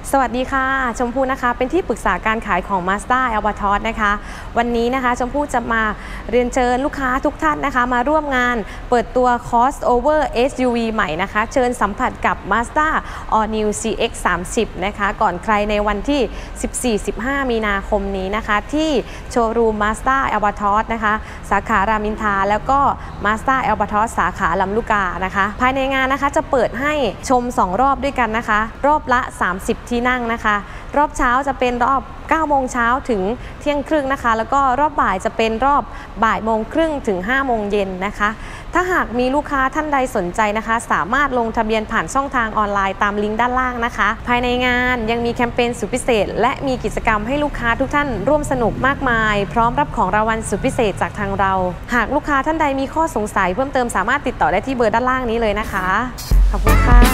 สวัสดีค่ะชมพู่นะคะเป็นที่ปรึกษาการขายของ Mazda Albatross นะคะวันนี้นะคะชมพู่จะมาเรียนเชิญลูกค้าทุกท่านนะคะมาร่วมงานเปิดตัว Crossover SUV ใหม่นะคะเชิญสัมผัสกับ Mazda All New CX-30 นะคะก่อนใครในวันที่ 14-15 มีนาคมนี้นะคะที่โชว์รูม Mazda Albatross นะคะสาขารามอินทราแล้วก็ Mazda Albatross สาขาลำลูกกานะคะภายในงานนะคะจะเปิดให้ชม2รอบด้วยกันนะคะรอบละ30ที่นั่งนะคะรอบเช้าจะเป็นรอบ9 โมงเช้าถึงเที่ยงครึ่งนะคะแล้วก็รอบบ่ายจะเป็นรอบบ่ายโมงครึ่งถึง5 โมงเย็นนะคะถ้าหากมีลูกค้าท่านใดสนใจนะคะสามารถลงทะเบียนผ่านช่องทางออนไลน์ตามลิงก์ด้านล่างนะคะภายในงานยังมีแคมเปญสุดพิเศษและมีกิจกรรมให้ลูกค้าทุกท่านร่วมสนุกมากมายพร้อมรับของรางวัลสุดพิเศษจากทางเราหากลูกค้าท่านใดมีข้อสงสัยเพิ่มเติมสามารถติดต่อได้ที่เบอร์ด้านล่างนี้เลยนะคะขอบคุณค่ะ